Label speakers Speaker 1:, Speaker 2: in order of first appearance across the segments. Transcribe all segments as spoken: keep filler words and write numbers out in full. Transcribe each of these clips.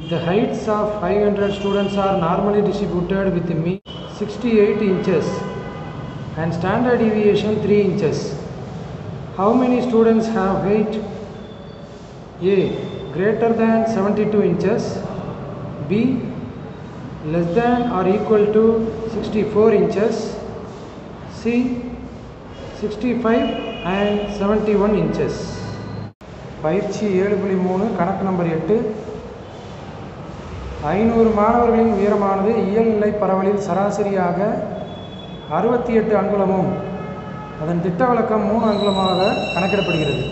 Speaker 1: The heights of five hundred students are normally distributed with mean sixty-eight inches and standard deviation three inches. How many students have height A greater than seventy-two inches, B less than or equal to sixty-four inches, C sixty-five and seventy-one inches. பயிற்சி ஏழு புள்ளி மூணு கணக்கு number எட்டு. ஐநூறு மாணவர்களின் உயரமானது இயல்நிலை பரவலில் சராசரியாக அறுபத்தி எட்டு அங்குலமும் அதன் திட்ட விலக்கம் மூணு அங்குலமாக கணக்கிடப்படுகிறது.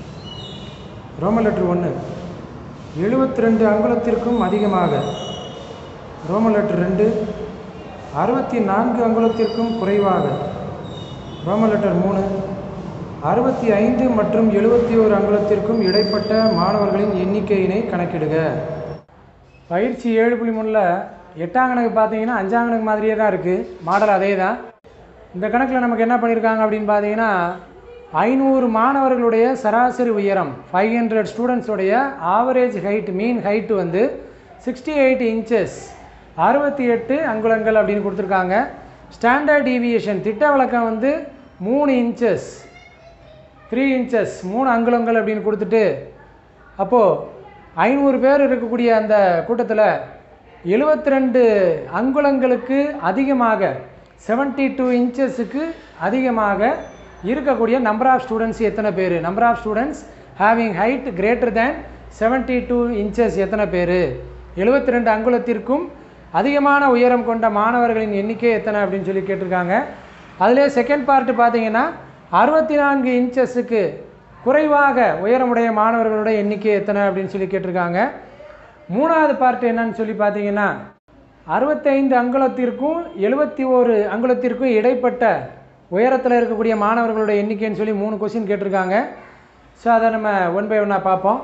Speaker 1: ரோமன் லெட்டர் ஒன்று எழுபத்தி ரெண்டு அங்குலத்திற்கும் அதிகமாக, ரோமன் லெட்டர் ரெண்டு அறுபத்தி நான்கு அங்குலத்திற்கும் குறைவாக, ரோமன் லெட்டர் மூணு அறுபத்தி ஐந்து மற்றும் எழுபத்தி ஓரு அங்குலத்திற்கும் இடைப்பட்ட மாணவர்களின் எண்ணிக்கையினை கணக்கிடுக. பயிற்சி ஏழு புள்ளி மூணில் எட்டாம் கணக்கு பார்த்தீங்கன்னா அஞ்சாம் கணக்கு மாதிரியே தான் இருக்குது, மாடல் அதே தான். இந்த கணக்கில் நமக்கு என்ன பண்ணியிருக்காங்க அப்படின்னு பார்த்தீங்கன்னா, ஐநூறு மாணவர்களுடைய சராசரி உயரம் ஃபைவ் ஹண்ட்ரட் ஸ்டூடெண்ட்ஸுடைய ஆவரேஜ் ஹைட் மீன் ஹைட்டு வந்து சிக்ஸ்டி எயிட் இன்ச்சஸ் அறுபத்தி எட்டு அங்குலங்கள் அப்படின்னு கொடுத்துருக்காங்க. ஸ்டாண்டர்ட் டீவியேஷன் திட்ட விலக்கம் வந்து மூணு இன்ச்சஸ் த்ரீ இன்ச்சஸ் மூணு அங்குலங்கள் அப்படின்னு கொடுத்துட்டு, அப்போது ஐநூறு பேர் இருக்கக்கூடிய அந்த கூட்டத்தில் எழுபத்தி ரெண்டு அங்குலங்களுக்கு அதிகமாக செவன்ட்டி டூ இன்ச்சஸுக்கு அதிகமாக இருக்கக்கூடிய நம்பர் ஆஃப் ஸ்டூடெண்ட்ஸ் எத்தனை பேர்? Number of students having height greater than seventy two inches எத்தனை பேர்? எழுபத்தி ரெண்டு அங்குலத்திற்கும் அதிகமான உயரம் கொண்ட மாணவர்களின் எண்ணிக்கை எத்தனை அப்படின்னு சொல்லி கேட்டிருக்காங்க. அதிலே செகண்ட் பார்ட்டு பார்த்தீங்கன்னா அறுபத்தி நான்கு இன்ச்சஸுக்கு குறைவாக உயரமுடைய மாணவர்களுடைய எண்ணிக்கை எத்தனை அப்படின்னு சொல்லி கேட்டிருக்காங்க. மூணாவது பார்ட் என்னன்னு சொல்லி பார்த்தீங்கன்னா, அறுபத்தைந்து அங்குலத்திற்கும் எழுபத்தி ஓரு அங்குலத்திற்கும் இடைப்பட்ட உயரத்தில் இருக்கக்கூடிய மாணவர்களுடைய எண்ணிக்கைன்னு சொல்லி மூணு கொஸ்டின் கேட்டிருக்காங்க. ஸோ அதை நம்ம ஒன் பை ஒன்னாக பார்ப்போம்.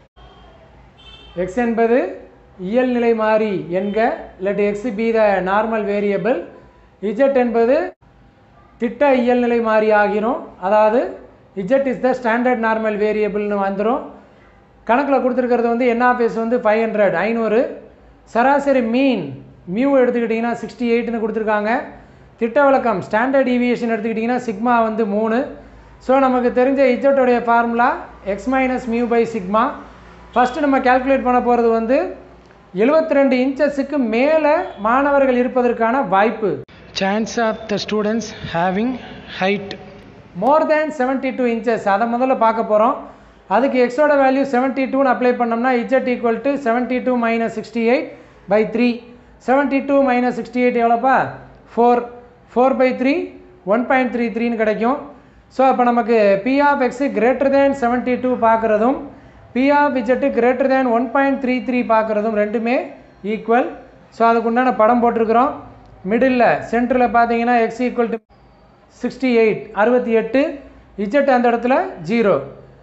Speaker 1: எக்ஸ் என்பது இயல்நிலை மாறி என்க, let X be the normal variable. Z என்பது திட்ட இயல்நிலை மாறி ஆகிரும், அதாவது Z is the standard normal வேரியபிள்னு வந்துடும். கணக்கில் கொடுத்துருக்கிறது வந்து என் ஆஃப் எஸ் வந்து ஃபைவ் ஹண்ட்ரட் ஐநூறு, சராசரி மீன் மியூ எடுத்துக்கிட்டிங்கன்னா சிக்ஸ்டி எயிட்னு கொடுத்துருக்காங்க. திட்ட விலக்கம் ஸ்டாண்டர்ட் டீவியேஷன் எடுத்துக்கிட்டிங்கன்னா சிக்மா வந்து மூணு. ஸோ நமக்கு தெரிஞ்ச இஜெட்டோடைய formula X minus mu by sigma. First நம்ம கேல்குலேட் பண்ண போகிறது வந்து எழுபத்தி ரெண்டு இன்ச்சஸுக்கு மேலே மாணவர்கள் இருப்பதற்கான வாய்ப்பு, chance of the students having height more than seventy two inches, அதை முதல்ல பார்க்க போகிறோம். அதுக்கு எக்ஸோட வேல்யூ செவன்ட்டி டூன்னு அப்ளை பண்ணோம்னா Z equal to seventy two minus sixty eight by three. Seventy two minus sixty eight எவ்வளோப்பா? Four. Four by three one point three த்ரீன்னு கிடைக்கும். ஸோ அப்போ நமக்கு P of X greater than seventy two பார்க்குறதும் P of Z greater than one point three three பார்க்குறதும் ரெண்டுமே equal. So அதுக்கு உண்டான படம் போட்டிருக்கிறோம். மிடில் சென்டரில் பார்த்தீங்கன்னா X equal to sixty eight அறுபத்தி எட்டு, இஜெட் அந்த இடத்துல ஜீரோ.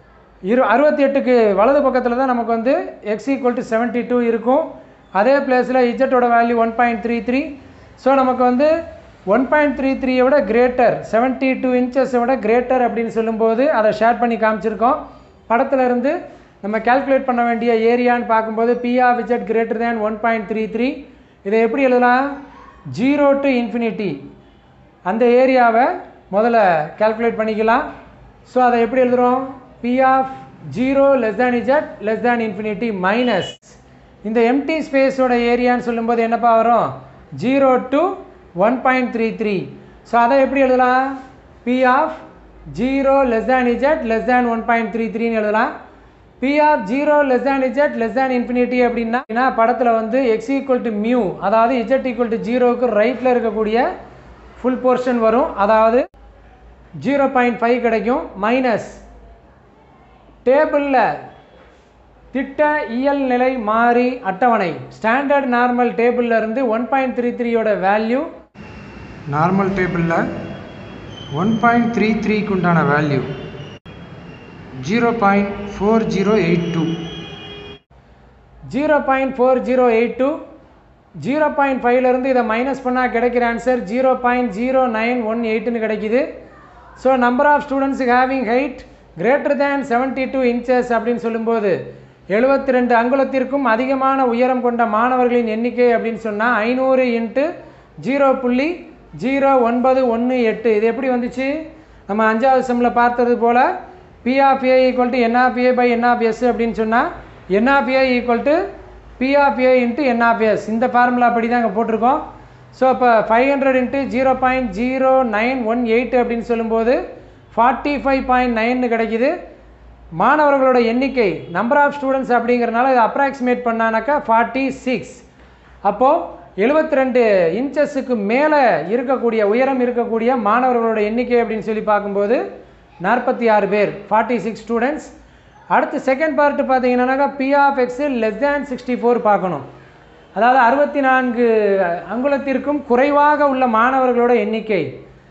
Speaker 1: இரு அறுபத்தி எட்டுக்கு வலது பக்கத்தில் தான் நமக்கு வந்து X equal to seventy two இருக்கும். அதே பிளேஸில் இஜெட்டோட value one point three three. So நமக்கு வந்து ஒன் பாயிண்ட் த்ரீ த்ரீயை விட கிரேட்டர், செவன்ட்டி டூ இன்ச்சஸை விட கிரேட்டர் அப்படின்னு சொல்லும்போது அதை ஷேர் பண்ணி காமிச்சிருக்கோம். படத்தில் இருந்து நம்ம கேல்குலேட் பண்ண வேண்டிய ஏரியான்னு பார்க்கும்போது P of Z greater than one point three three. இதை எப்படி எழுதலாம்? ஜீரோ டு இன்ஃபினிட்டி அந்த ஏரியாவை முதல்ல கேல்குலேட் பண்ணிக்கலாம். ஸோ அதை எப்படி எழுதுகிறோம்? P of zero less than Z less than infinity minus இந்த எம்டி ஸ்பேஸோட ஏரியான்னு சொல்லும்போது என்னப்பா வரும்? Zero to one point three three. So அதை எப்படி எழுதலாம்? P of zero less than Z less than one point three த்ரீன்னு எழுதலாம். P of zero less than Z less than infinity அப்படின்னா படத்தில் வந்து எக்ஸ் ஈக்குவல் டு மியூ, அதாவது Z equal to ஜீரோவுக்கு ரைட்டில் இருக்கக்கூடிய ஃபுல் போர்ஷன் வரும், அதாவது ஜீரோ பாயிண்ட் ஃபைவ் கிடைக்கும். மைனஸ் டேபிளில் திட்ட இயல்நிலை மாறி அட்டவணை ஸ்டாண்டர்ட் நார்மல் டேபிளில் இருந்து ஒன் பாயிண்ட் த்ரீ த்ரீயோட வேல்யூ, நார்மல் டேபிளில் ஒன் பாயிண்ட் த்ரீ த்ரீக்கு உண்டான value zero point four zero eight two. Zero point four zero eight two zero point ஃபைவ்லேருந்து இதை மைனஸ் பண்ணால் கிடைக்கிற answer zero point zero nine one எயிட்னு கிடைக்குது. So number of students having height greater than seventy two inches அப்படின்னு சொல்லும்போது எழுபத்தி ரெண்டு அங்குலத்திற்கும் அதிகமான உயரம் கொண்ட மாணவர்களின் எண்ணிக்கை அப்படின்னு சொன்னால் ஐநூறு இன்ட்டு ஜீரோ புள்ளி ஜீரோ ஒன்பது ஒன்று எட்டு. இது எப்படி வந்துச்சு? நம்ம அஞ்சாவது செம்மில் பார்த்தது போல் P of A equal to N of A by N of S அப்படின்னு சொன்னால் N of A equal to P of A into N of S. இந்த ஃபார்முலா அப்படி தான் இங்கே போட்டிருக்கோம். ஸோ இப்போ five hundred into zero point zero nine one eight அப்படின்னு சொல்லும்போது ஃபார்ட்டி ஃபைவ் பாயிண்ட் நைன்னு கிடைக்கிது. மாணவர்களோட எண்ணிக்கை நம்பர் ஆஃப் ஸ்டூடெண்ட்ஸ் அப்படிங்கிறனால இதை அப்ராக்சிமேட் பண்ணானாக்கா ஃபார்ட்டி சிக்ஸ். அப்போது எழுபத்தி ரெண்டு இன்ச்சஸுக்கு மேலே இருக்கக்கூடிய உயரம் இருக்கக்கூடிய மாணவர்களோட எண்ணிக்கை அப்படின்னு சொல்லி பார்க்கும்போது நாற்பத்தி ஆறு பேர், ஃபார்ட்டி சிக்ஸ் ஸ்டூடெண்ட்ஸ். அடுத்து செகண்ட் பார்ட்டு பார்த்தீங்கன்னாக்கா P of X less than sixty four பார்க்கணும். அதாவது அறுபத்தி நான்கு அங்குலத்திற்கும் குறைவாக உள்ள மாணவர்களோட எண்ணிக்கை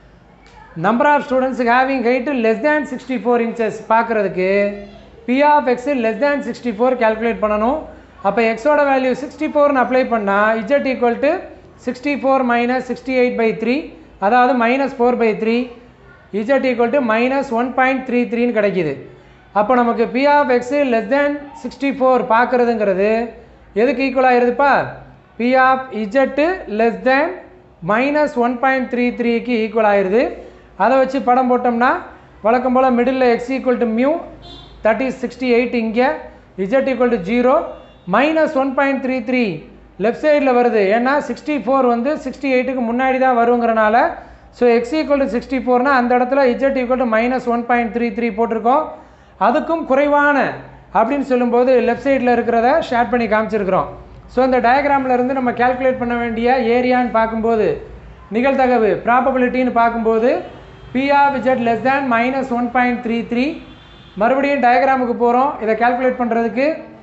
Speaker 1: number of students having height less than sixty four inches பார்க்குறதுக்கு P of X less than sixty four calculate பண்ணணும். அப்போ எக்ஸோட வேல்யூ சிக்ஸ்டி ஃபோர்னு அப்ளை பண்ணால் Z equal to sixty four minus sixty eight by three, அதாவது minus four by three, Z equal to minus one point three த்ரீன்னு கிடைக்கிது. அப்போ நமக்கு P of X less than sixty four பார்க்குறதுங்கிறது எதுக்கு equal ஆகிருதுப்பா? P of Z less than minus one point three த்ரீக்கு equal ஆகிருது. அதை வச்சு படம் போட்டோம்னா வழக்கம் போல் middle X equal to mu that is sixty eight, இங்கே Z equal to zero, minus one point three three left சைடில் வருது. ஏன்னா சிக்ஸ்டி ஃபோர் வந்து சிக்ஸ்டி எயிட்டுக்கு முன்னாடி தான் வருங்கிறனால so X equal to sixty ஃபோர்னா அந்த இடத்துல Z equal to minus one point three three போட்டிருக்கோம். அதுக்கும் குறைவான அப்படின்னு சொல்லும்போது லெஃப்ட் சைடில் இருக்கிறத ஷேர் பண்ணி காமிச்சிருக்கிறோம். ஸோ இந்த டயக்ராமில் இருந்து நம்ம கேல்குலேட் பண்ண வேண்டிய ஏரியான்னு பார்க்கும்போது நிகழ்தகவு ப்ராபபிலிட்டின்னு பார்க்கும்போது P of Z less than minus one point three three. மறுபடியும் டயக்ராமுக்கு போகிறோம். இதை கேல்குலேட் பண்ணுறதுக்கு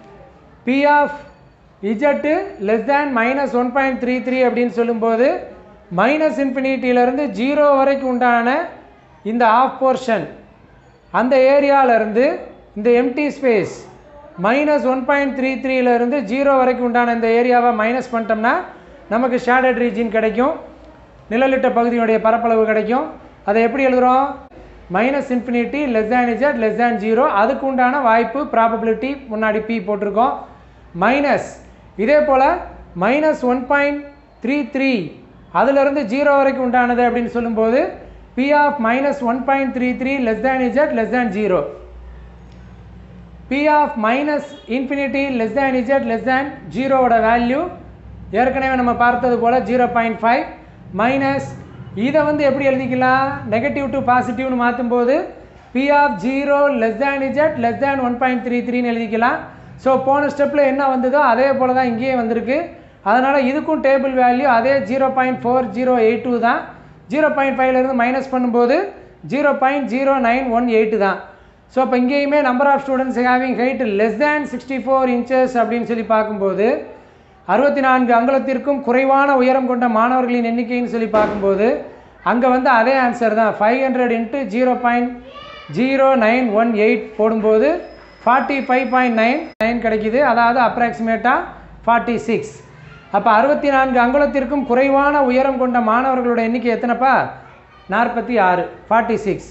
Speaker 1: P of Z less than minus one point three three அப்படின்னு சொல்லும்போது மைனஸ் இன்ஃபினிட்டியிலேருந்து ஜீரோ வரைக்கும் உண்டான இந்த ஆஃப் போர்ஷன் அந்த ஏரியாவிலேருந்து இந்த empty space minus one point three த்ரீலேருந்து ஜீரோ வரைக்கும் உண்டான இந்த ஏரியாவை மைனஸ் பண்ணிட்டோம்னா நமக்கு ஷேடட் ரீஜியன் கிடைக்கும், நிழலிட்ட பகுதியுடைய பரப்பளவு கிடைக்கும். அதை எப்படி எழுதுகிறோம்? Minus infinity less than Z less than zero, அதுக்கு உண்டான வாய்ப்பு ப்ராபபிலிட்டி முன்னாடி பி போட்டிருக்கோம். மைனஸ் இதே போல் minus one point three three அதிலிருந்து ஜீரோ வரைக்கும் உண்டானது அப்படின்னு சொல்லும்போது P of minus one point three three less than Z less than zero. P of minus infinity less than Z less than ஜீரோவோட வேல்யூ ஏற்கனவே நம்ம பார்த்தது போல் ஜீரோ பாயிண்ட் ஃபைவ் மைனஸ் இதை வந்து எப்படி எழுதிக்கலாம்? நெகட்டிவ் டு பாசிட்டிவ்னு மாற்றும்போது P of zero less than Z less than one point three த்ரீன்னு எழுதிக்கலாம். ஸோ போன ஸ்டெப்பில் என்ன வந்ததோ அதே போல் தான் இங்கேயே வந்திருக்கு. அதனால் இதுக்கும் டேபிள் வேல்யூ அதே zero point four zero eight two தான். ஜீரோ பாயிண்ட் ஃபைவ்லேருந்து மைனஸ் பண்ணும்போது zero point zero nine one eight தான். ஸோ அப்போ இங்கேயுமே number of students having height less than sixty four inches அப்படின்னு சொல்லி பார்க்கும்போது அறுபத்தி நான்கு அங்குலத்திற்கும் குறைவான உயரம் கொண்ட மாணவர்களின் எண்ணிக்கைன்னு சொல்லி பார்க்கும்போது அங்கே வந்து அதே ஆன்சர் தான். Five hundred into zero point zero nine one eight போடும்போது forty five point nine nine கிடைக்கிது, அதாவது அப்ராக்சிமேட்டாக ஃபார்ட்டி சிக்ஸ். அப்போ அறுபத்தி நான்கு அங்குலத்திற்கும் குறைவான உயரம் கொண்ட மாணவர்களோட எண்ணிக்கை எத்தனைப்பா? நாற்பத்தி ஆறு, ஃபார்ட்டி சிக்ஸ்.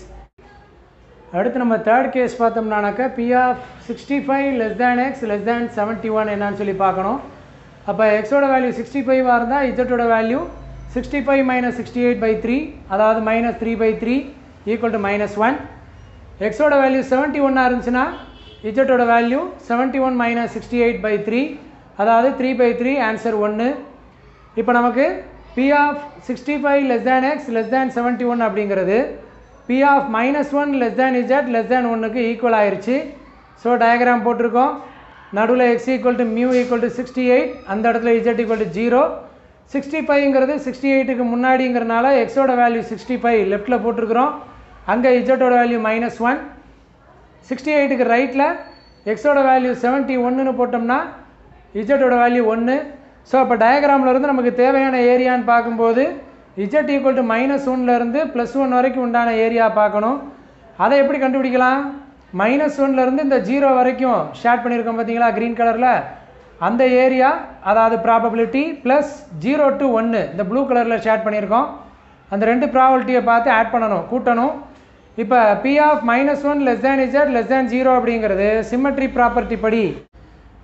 Speaker 1: அடுத்து நம்ம தேர்ட் கேஸ் பார்த்தோம்னாக்கா P of sixty five less than X less than seventy one என்னான்னு சொல்லி பார்க்கணும். அப்போ எக்ஸோட வேல்யூ சிக்ஸ்டி ஃபைவாக இருந்தால் இஜெட்டோட value sixty five minus sixty eight by three, அதாவது minus three by three equal to minus one. எக்ஸோட வேல்யூ செவன்ட்டி ஒன்னாக இருந்துச்சுன்னா இஜெட்டோட value seventy one minus sixty eight by three, அதாவது த்ரீ பை த்ரீ, ஆன்சர் ஒன்று. இப்போ நமக்கு P of sixty five less than X less than seventy one அப்படிங்கிறது P of minus one less than Z less than ஒன்றுக்கு equal ஆயிடுச்சு. So diagram போட்டிருக்கோம். நடுவில் x equal to mu equal to sixty eight, அந்த இடத்துல Z equal to zero. Sixty ஃபைவ்ங்கிறது sixty எயிட்டுக்கு முன்னாடிங்கிறனால எக்ஸோட வேல்யூ சிக்ஸ்டி ஃபைவ் லெஃப்ட்டில் போட்டிருக்கிறோம். அங்கே இஜெட்டோட வேல்யூ மைனஸ் ஒன். சிக்ஸ்டி எயிட்டுக்கு ரைட்டில் எக்ஸோட வேல்யூ செவன்ட்டி ஒன்றுன்னு போட்டோம்னா இஜெட்டோட வேல்யூ ஒன்று. ஸோ அப்போ டயக்ராமில் இருந்து நமக்கு தேவையான ஏரியான்னு பார்க்கும்போது இஜெட் ஈக்குவல் டு மைனஸ் ஒன்லேருந்து ப்ளஸ் ஒன் வரைக்கும் உண்டான ஏரியா பார்க்கணும். அதை எப்படி கண்டுபிடிக்கலாம்? மைனஸ் ஒன்லேருந்து இந்த ஜீரோ வரைக்கும் ஷேர் பண்ணியிருக்கோம் பார்த்தீங்களா க்ரீன் கலரில், அந்த ஏரியா அதாவது ப்ராபபிலிட்டி ப்ளஸ் ஜீரோ டு ஒன்று இந்த ப்ளூ கலரில் ஷேர் பண்ணியிருக்கோம். அந்த ரெண்டு ப்ராபபிலிட்டியை பார்த்து ஆட் பண்ணணும், கூட்டணும். இப்போ P of minus one less than Z less than zero அப்படிங்கிறது சிம்மெட்ரி ப்ராப்பர்ட்டி படி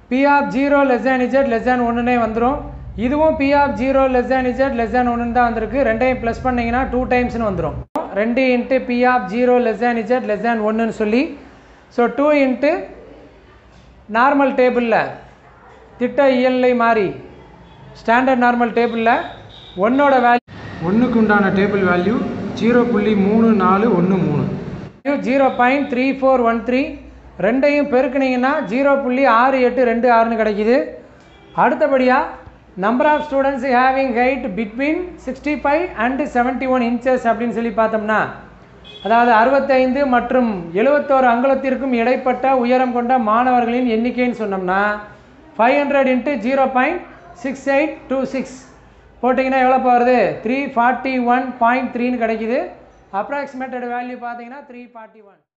Speaker 1: P of zero less than z less than ஒன்றுனே வந்துடும். இதுவும் P of zero less than z less than ஒன்று தான் வந்திருக்கு. ரெண்டையும் ப்ளஸ் பண்ணிங்கன்னா டூ டைம்ஸ்னு வந்துடும். ரெண்டு into P of zero less than z less than ஒன்றுன்னு சொல்லி, ஸோ டூ இன்ட்டு நார்மல் டேபிளில் திட்ட இயல்நிலை மாறி ஸ்டாண்டர்ட் நார்மல் டேபிளில் ஒன்னோட வேல்யூ ஒன்றுக்கு உண்டான டேபிள் வேல்யூ ஜீரோ புள்ளி மூணு நாலு ஒன்று மூணு zero point three four one three ரெண்டையும் பெருக்குனிங்கன்னா ஜீரோ புள்ளி ஆறு எட்டு ரெண்டு ஆறுன்னு கிடைக்கிது. அடுத்தபடியாக number of students having height between sixty five and seventy one inches அப்படின்னு சொல்லி பார்த்தோம்னா, அதாவது அறுபத்தைந்து மற்றும் எழுபத்தோரு அங்குலத்திற்கும் இடைப்பட்ட உயரம் கொண்ட மாணவர்களின் எண்ணிக்கைன்னு சொன்னோம்னா five hundred into zero point six eight two six போட்டிங்கன்னா எவ்வளோ போகிறது? த்ரீ ஃபார்ட்டி ஒன் பாயிண்ட் த்ரீன்னு கிடைக்கிது. அப்ராக்சிமேட்டட் வேல்யூ பார்த்தீங்கன்னா த்ரீ ஃபார்ட்டி ஒன்